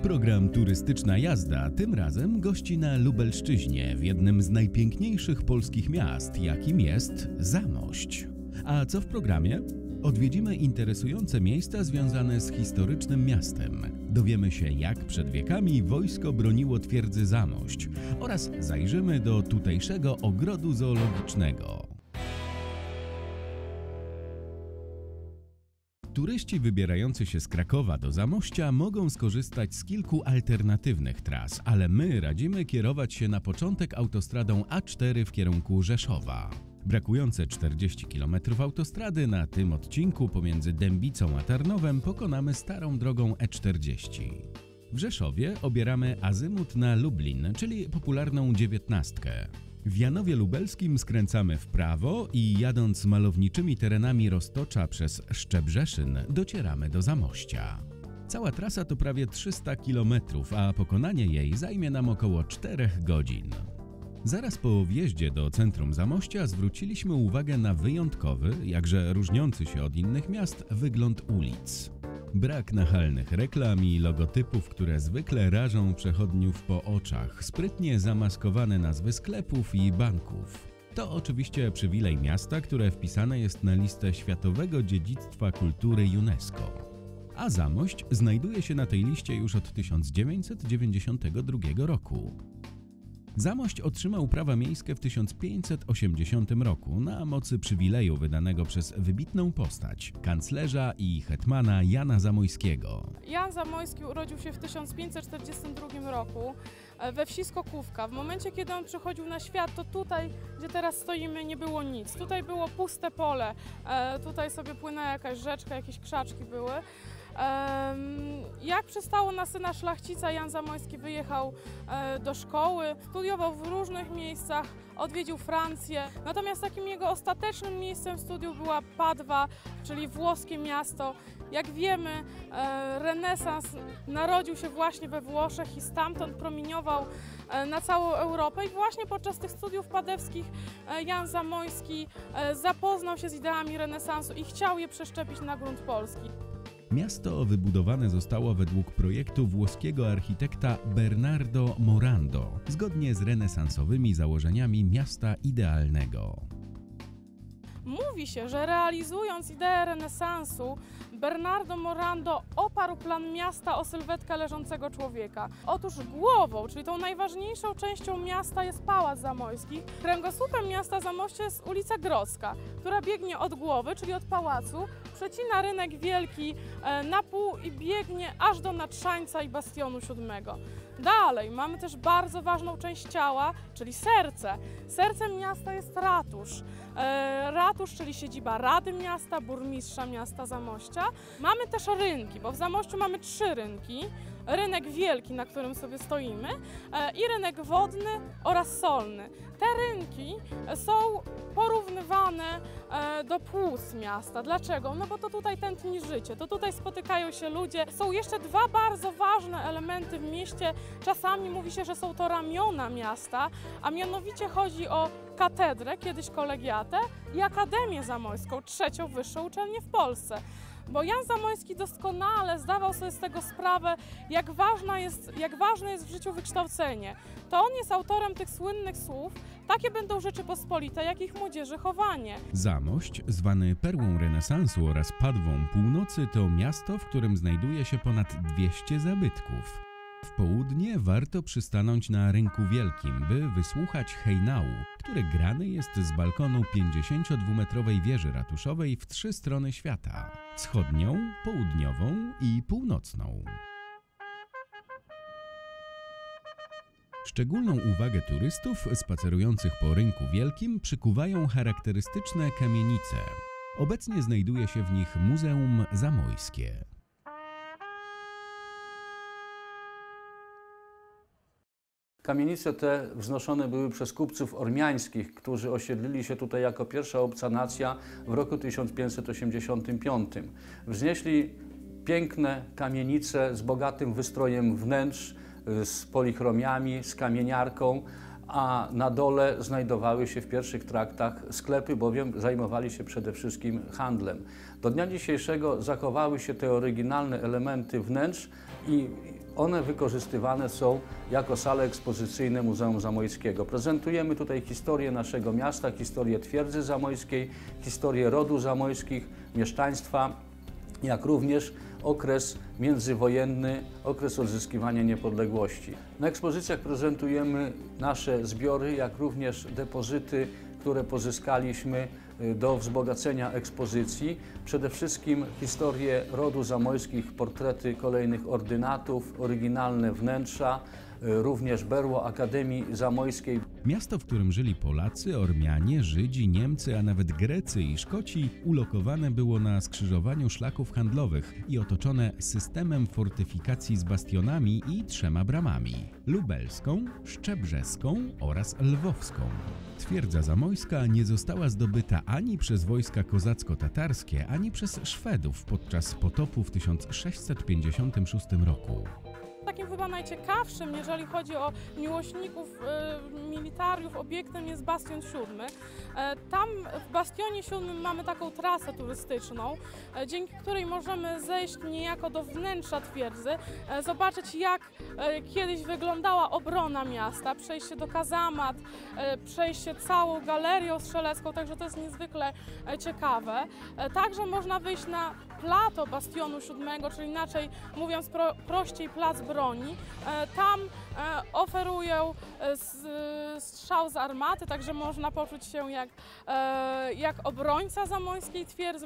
Program Turystyczna Jazda tym razem gości na Lubelszczyźnie, w jednym z najpiękniejszych polskich miast, jakim jest Zamość. A co w programie? Odwiedzimy interesujące miejsca związane z historycznym miastem. Dowiemy się, jak przed wiekami wojsko broniło twierdzy Zamość oraz zajrzymy do tutejszego ogrodu zoologicznego. Turyści wybierający się z Krakowa do Zamościa mogą skorzystać z kilku alternatywnych tras, ale my radzimy kierować się na początek autostradą A4 w kierunku Rzeszowa. Brakujące 40 km autostrady na tym odcinku pomiędzy Dębicą a Tarnowem pokonamy starą drogą E40. W Rzeszowie obieramy azymut na Lublin, czyli popularną 19. W Janowie Lubelskim skręcamy w prawo i jadąc malowniczymi terenami Roztocza przez Szczebrzeszyn docieramy do Zamościa. Cała trasa to prawie 300 km, a pokonanie jej zajmie nam około 4 godzin. Zaraz po wjeździe do centrum Zamościa zwróciliśmy uwagę na wyjątkowy, jakże różniący się od innych miast, wygląd ulic. Brak nachalnych reklam i logotypów, które zwykle rażą przechodniów po oczach, sprytnie zamaskowane nazwy sklepów i banków. To oczywiście przywilej miasta, które wpisane jest na listę Światowego Dziedzictwa Kultury UNESCO. A Zamość znajduje się na tej liście już od 1992 roku. Zamość otrzymał prawa miejskie w 1580 roku na mocy przywileju wydanego przez wybitną postać, kanclerza i hetmana Jana Zamojskiego. Jan Zamojski urodził się w 1542 roku we wsi Skokówka. W momencie, kiedy on przychodził na świat, to tutaj, gdzie teraz stoimy, nie było nic. Tutaj było puste pole, tutaj sobie płynęła jakaś rzeczka, jakieś krzaczki były. Jak przystało na syna szlachcica, Jan Zamojski wyjechał do szkoły, studiował w różnych miejscach, odwiedził Francję. Natomiast takim jego ostatecznym miejscem studiów była Padwa, czyli włoskie miasto. Jak wiemy, renesans narodził się właśnie we Włoszech i stamtąd promieniował na całą Europę i właśnie podczas tych studiów padewskich Jan Zamojski zapoznał się z ideami renesansu i chciał je przeszczepić na grunt polski. Miasto wybudowane zostało według projektu włoskiego architekta Bernardo Morando, zgodnie z renesansowymi założeniami miasta idealnego. Mówi się, że realizując ideę renesansu, Bernardo Morando oparł plan miasta o sylwetkę leżącego człowieka. Otóż głową, czyli tą najważniejszą częścią miasta, jest Pałac Zamojski. Kręgosłupem miasta Zamościa jest ulica Grodzka, która biegnie od głowy, czyli od pałacu, przecina Rynek Wielki na pół i biegnie aż do Natrzańca i Bastionu 7. Dalej mamy też bardzo ważną część ciała, czyli serce. Sercem miasta jest ratusz. Ratusz, czyli siedziba Rady Miasta, burmistrza miasta Zamościa. Mamy też rynki, bo w Zamościu mamy 3 rynki. Rynek Wielki, na którym sobie stoimy, i rynek wodny oraz solny. Te rynki są porównywane do płuc miasta. Dlaczego? No bo to tutaj tętni życie, to tutaj spotykają się ludzie. Są jeszcze 2 bardzo ważne elementy w mieście. Czasami mówi się, że są to ramiona miasta, a mianowicie chodzi o katedrę, kiedyś kolegiatę, i Akademię Zamojską, 3. wyższą uczelnię w Polsce. Bo Jan Zamojski doskonale zdawał sobie z tego sprawę, jak ważne jest w życiu wykształcenie. To on jest autorem tych słynnych słów: takie będą Rzeczypospolite, jak ich młodzieży chowanie. Zamość, zwany perłą renesansu oraz Padwą północy, to miasto, w którym znajduje się ponad 200 zabytków. W południe warto przystanąć na Rynku Wielkim, by wysłuchać hejnału, który grany jest z balkonu 52-metrowej wieży ratuszowej w 3 strony świata: wschodnią, południową i północną. Szczególną uwagę turystów spacerujących po Rynku Wielkim przykuwają charakterystyczne kamienice. Obecnie znajduje się w nich Muzeum Zamojskie. Kamienice te wznoszone były przez kupców ormiańskich, którzy osiedlili się tutaj jako pierwsza obca nacja w roku 1585. Wznieśli piękne kamienice z bogatym wystrojem wnętrz, z polichromiami, z kamieniarką, a na dole znajdowały się w pierwszych traktach sklepy, bowiem zajmowali się przede wszystkim handlem. Do dnia dzisiejszego zachowały się te oryginalne elementy wnętrz, i one wykorzystywane są jako sale ekspozycyjne Muzeum Zamojskiego. Prezentujemy tutaj historię naszego miasta, historię twierdzy zamojskiej, historię rodu zamojskich, mieszczaństwa, jak również okres międzywojenny, okres odzyskiwania niepodległości. Na ekspozycjach prezentujemy nasze zbiory, jak również depozyty, które pozyskaliśmy do wzbogacenia ekspozycji. Przede wszystkim historię rodu zamojskich, portrety kolejnych ordynatów, oryginalne wnętrza, również berło Akademii Zamojskiej. Miasto, w którym żyli Polacy, Ormianie, Żydzi, Niemcy, a nawet Grecy i Szkoci, ulokowane było na skrzyżowaniu szlaków handlowych i otoczone systemem fortyfikacji z bastionami i 3 bramami: lubelską, szczebrzeską oraz lwowską. Twierdza zamojska nie została zdobyta ani przez wojska kozacko-tatarskie, ani przez Szwedów podczas potopu w 1656 roku. Takim chyba najciekawszym, jeżeli chodzi o miłośników militariów, obiektem jest Bastion 7. Tam w Bastionie 7 mamy taką trasę turystyczną, dzięki której możemy zejść niejako do wnętrza twierdzy, zobaczyć jak kiedyś wyglądała obrona miasta, przejście do kazamat, przejście całą galerią strzelecką, także to jest niezwykle ciekawe. Także można wyjść na plato Bastionu 7, czyli inaczej mówiąc prościej plac broni. Tam oferują strzał z armaty, także można poczuć się jak obrońca zamojskiej twierdzy.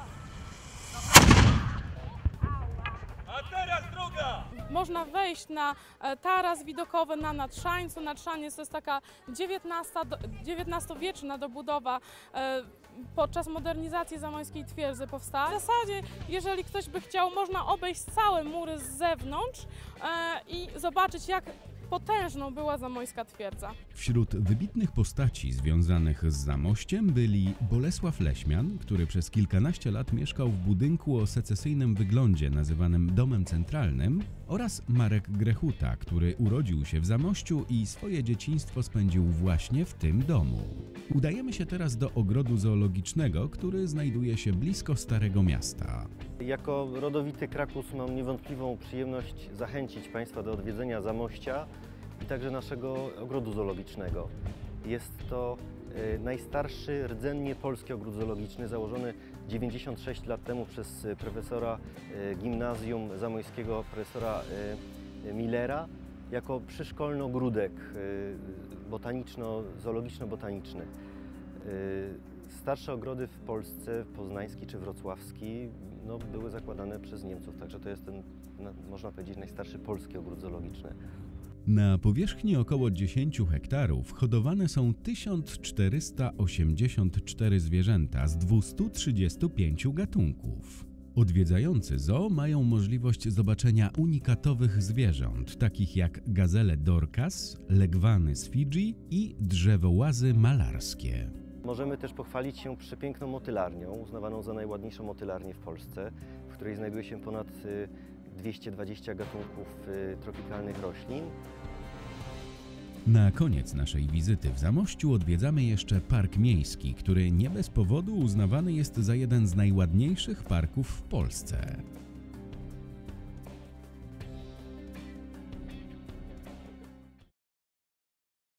A teraz druga! Można wejść na taras widokowy na Natrzańcu. Natrzaniec to jest taka XIX-wieczna dobudowa, podczas modernizacji zamojskiej twierdzy powstała. W zasadzie, jeżeli ktoś by chciał, można obejść całe mury z zewnątrz i zobaczyć, jak potężną była zamojska twierdza. Wśród wybitnych postaci związanych z Zamościem byli Bolesław Leśmian, który przez kilkanaście lat mieszkał w budynku o secesyjnym wyglądzie nazywanym Domem Centralnym, oraz Marek Grechuta, który urodził się w Zamościu i swoje dzieciństwo spędził właśnie w tym domu. Udajemy się teraz do ogrodu zoologicznego, który znajduje się blisko Starego Miasta. Jako rodowity Krakus mam niewątpliwą przyjemność zachęcić Państwa do odwiedzenia Zamościa i także naszego ogrodu zoologicznego. Jest to najstarszy rdzennie polski ogród zoologiczny, założony 96 lat temu przez profesora gimnazjum zamojskiego, profesora Millera, jako przyszkolny ogródek botaniczno-zoologiczno-botaniczny. Starsze ogrody w Polsce, poznański czy wrocławski, były zakładane przez Niemców, także to jest ten, można powiedzieć, najstarszy polski ogród zoologiczny. Na powierzchni około 10 hektarów hodowane są 1484 zwierzęta z 235 gatunków. Odwiedzający zoo mają możliwość zobaczenia unikatowych zwierząt, takich jak gazele Dorcas, legwany z Fidżi i drzewołazy malarskie. Możemy też pochwalić się przepiękną motylarnią, uznawaną za najładniejszą motylarnię w Polsce, w której znajduje się ponad 220 gatunków tropikalnych roślin. Na koniec naszej wizyty w Zamościu odwiedzamy jeszcze Park Miejski, który nie bez powodu uznawany jest za jeden z najładniejszych parków w Polsce.